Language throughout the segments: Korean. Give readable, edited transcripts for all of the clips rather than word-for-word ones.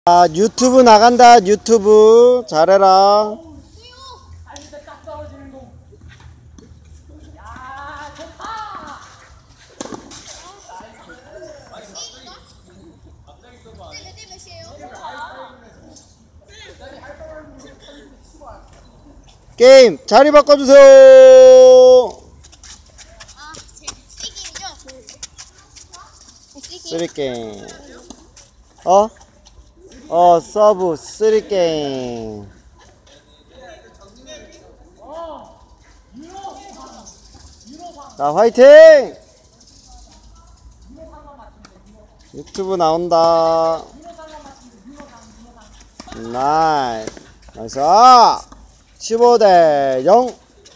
아, 유튜브 나간다. 유튜브 잘해라. 게임 자리 바꿔주세요. 쓰리 게임. 서브 쓰리 게임. 자, 화이팅! 유튜브 나온다. 나이스. 15대 0.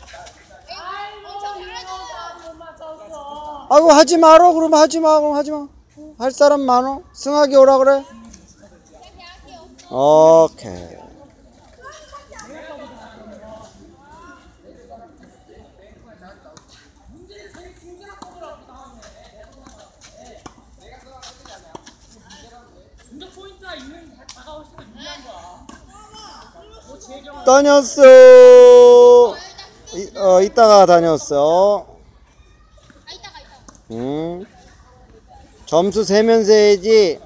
아이고, 하지 마라. 그러면 하지 마. 그럼 하지 마. 할 사람 많어. 승하기 오라 그래. 오케이. 다녔어. 이따가 다녔어. 점수 세면서 해야지.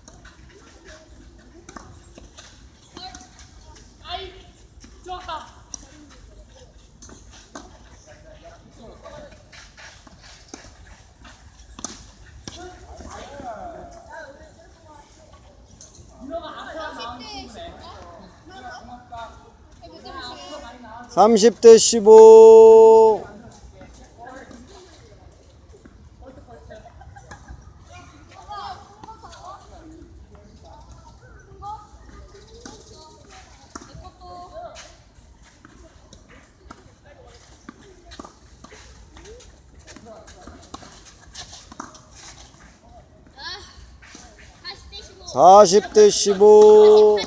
삼십 대 15. 사십 대 15.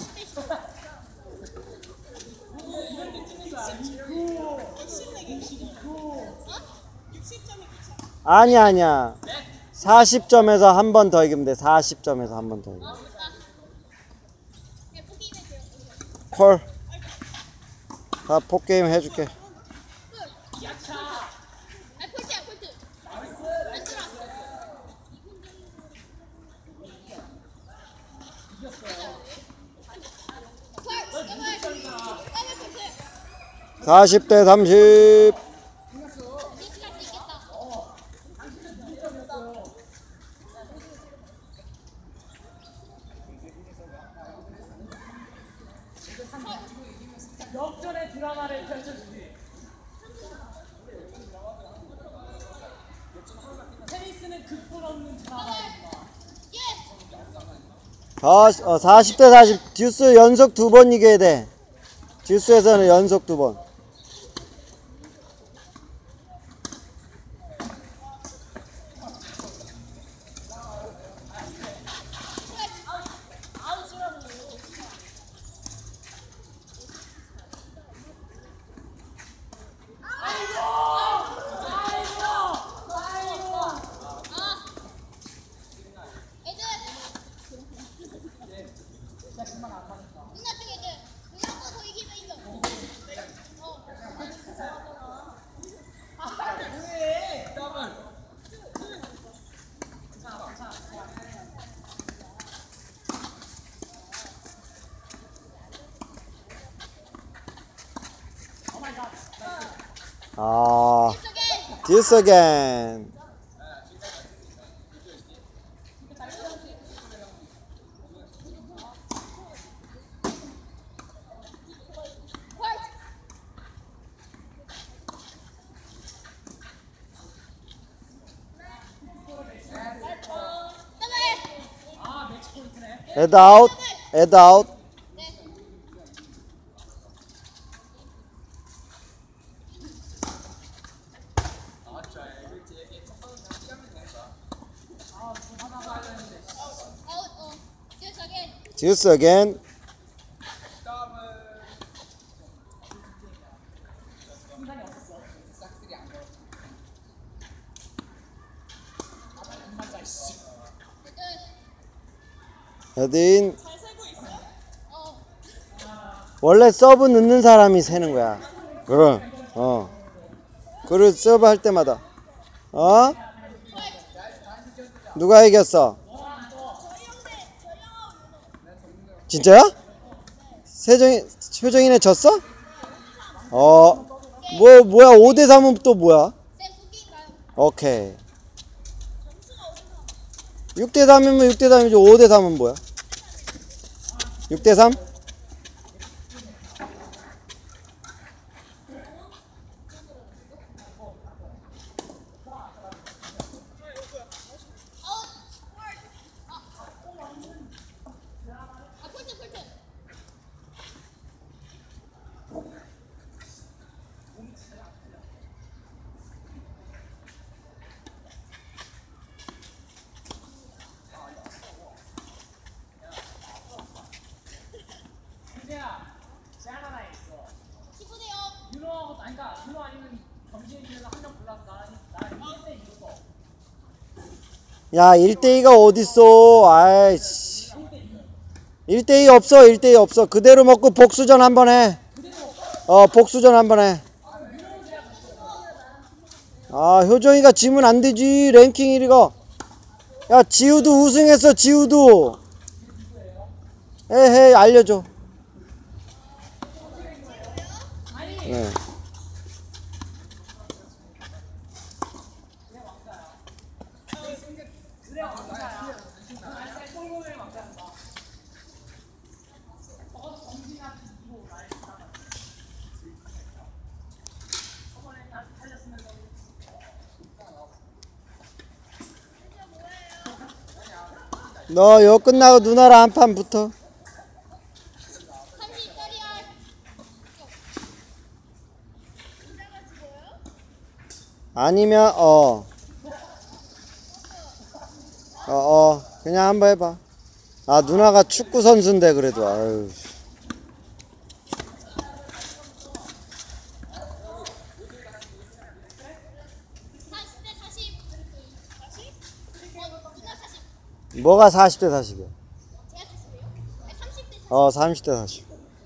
아니야. 40점에서 한 번 더 이기면 돼. 40점에서 한 번 더 이기면 돼. 콜. 다 포게임 해줄게. 사십 대 30. 역전의 드라마를 펼쳐주지. 테니스는 극분 없는 드라마입니다. 40 대 40. 듀스 연속 2번 이겨야 돼. 듀스에서는 연속 2번. This again. Head out. Head out. Juice again. Head in. 원래 서브 넣는 사람이 세는 거야. 그럼 그리고 서브 할 때마다 누가 이겼어? 진짜야? 효정이네 졌어? 뭐야 5대3은 또 뭐야? 오케이 6대3이면 6대3이지 5대3은 뭐야? 6대3? 희재야, 제안 하나 있어. 윤호하고, 그러니까 윤호 아니면 경진이 중에서 한 명 골라서 나 1대 이겼어. 야 1대2가 어딨어. 아이씨 1대2 없어. 1대2 없어. 그대로 먹고 복수전 한번 해. 복수전 한번 해. 효정이가 지면 안 되지. 랭킹 1위가. 야 지우도 우승했어. 지우도. 에헤이 알려줘. 네. 너 이거 끝나고 누나랑 한 판 붙어. 아니면 그냥 한번 해봐. 누나가 축구 선수인데 그래도 아유. 뭐가 40대 40이야? 30대 40.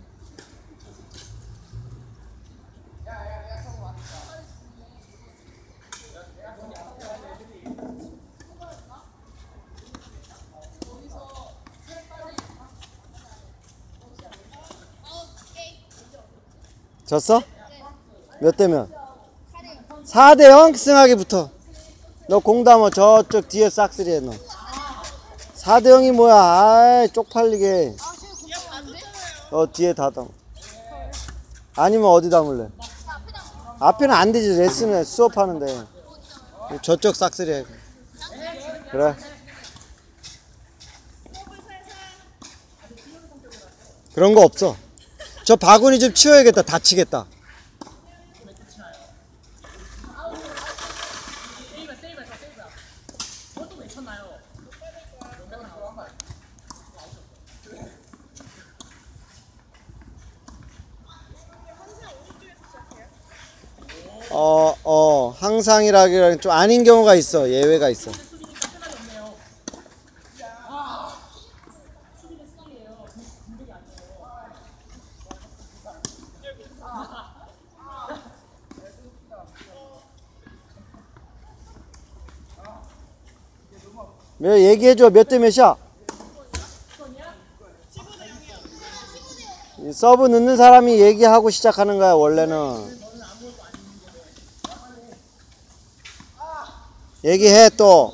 졌어? 몇 대면? 4대0 승하게 붙어. 너 공담어 저쪽 뒤에 싹쓸이해 너. 4대0이 뭐야? 아이 쪽팔리게. 뒤에 다 담. 아니면 어디 담을래? 앞에는 안 되지. 레슨에 수업하는데. 저쪽 싹쓸이해. 그래. 그런 거 없어. 저 바구니 좀 치워야겠다. 다치겠다. 항상이라기엔 좀 아닌 경우가 있어. 예외가 있어. 얘기해줘. 몇 대 몇이야? 서브 넣는 사람이 얘기하고 시작하는 거야 원래는. 얘기해 또.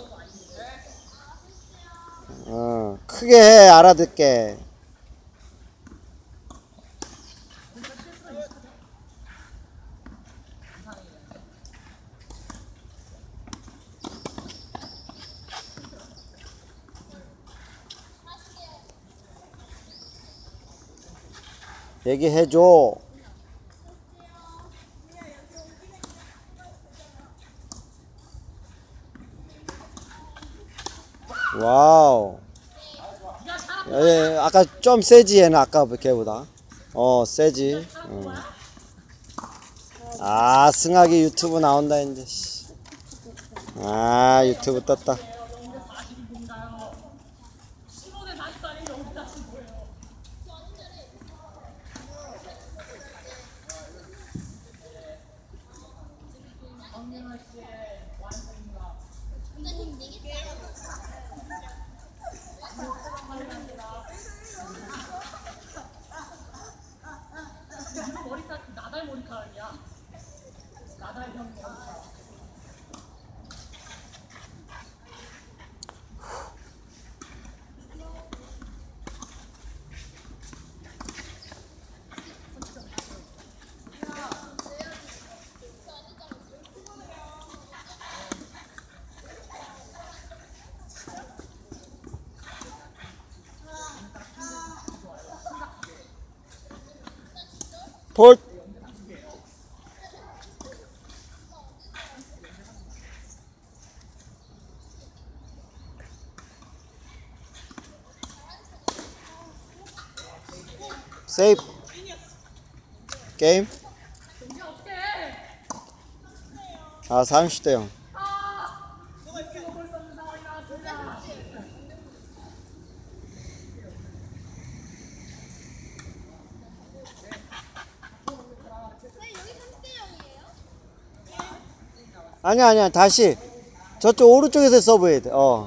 크게 해. 알아듣게. 얘기해줘. 와우. 아까 좀 세지 얘는. 아까 걔보다 세지. 승학이 유튜브 나온다 이제. 유튜브 떴다. 폴. 세이프. 게임. 아, 30대 0. 아니야, 다시 저쪽 오른쪽에서 서브해야 돼.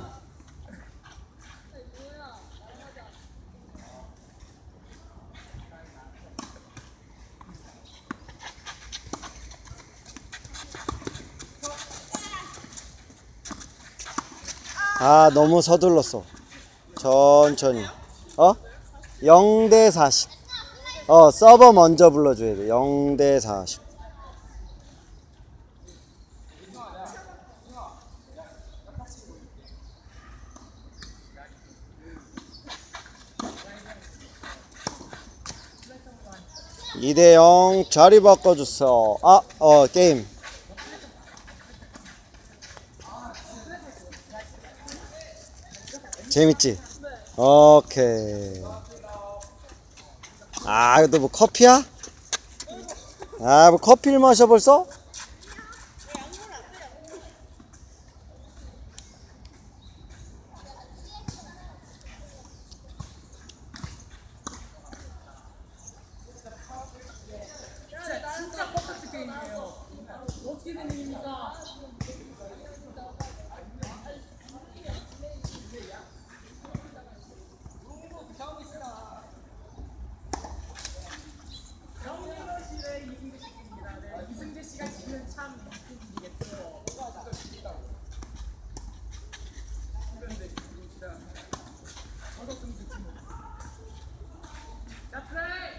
아, 너무 서둘렀어. 천천히. 0대 40. 서버 먼저 불러줘야 돼. 0대 40. (2대 0) 자리 바꿔줬어. 게임. 재밌지? 오케이. 이거 뭐 커피야? 뭐 커피를 마셔 벌써? 진짜 퍼펙트 게임이에요. 어떻게 된 일입니까? 정민호실의 이승재 씨입니다. 네, 이승재 씨가 지금 참 이쁘시겠죠. 자, 플레이!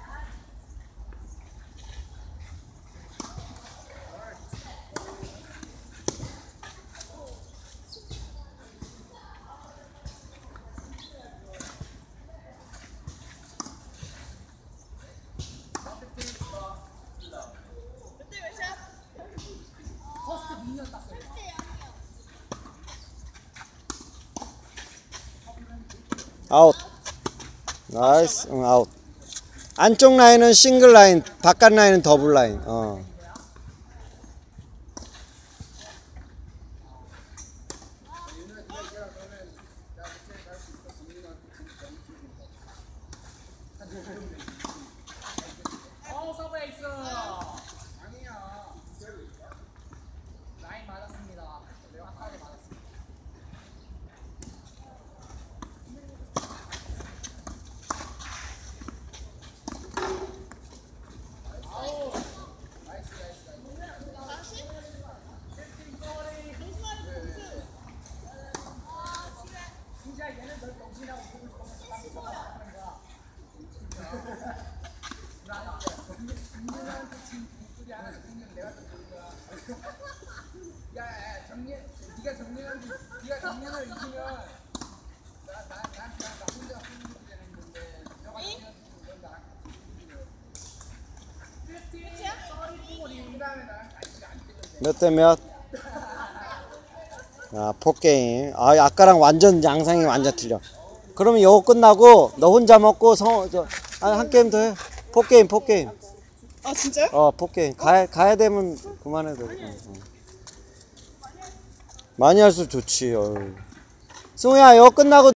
퍼스트 미니언 땄어요. 아웃. 나이스. 아웃. 안쪽 라인은 싱글 라인, 바깥 라인은 더블 라인. 서브 에이스. 라인 맞았습니다. 명확하게 맞았습니다. 진짜 얘는 널 정신이라고 보고 싶어서 딱 쳐다보는 거야. 정민한테 지금 목소리 하나 듣는 내가 또 보는 거야. 야, 네가 정민을 이기면 나 혼자 흥분이 되는 건데 너가 정민한테 나랑 같이 그 다음에 나랑 같이 안 되는데. 몇 대 몇? 포게임. 아까랑 완전 양상이 완전 틀려. 그러면 이거 끝나고 너 혼자 먹고 한 게임 더 해. 포게임. 아 진짜요? 포게임. 가야 되면 그만해도 돼. 많이 할수록 좋지. 승우야, 이거 끝나고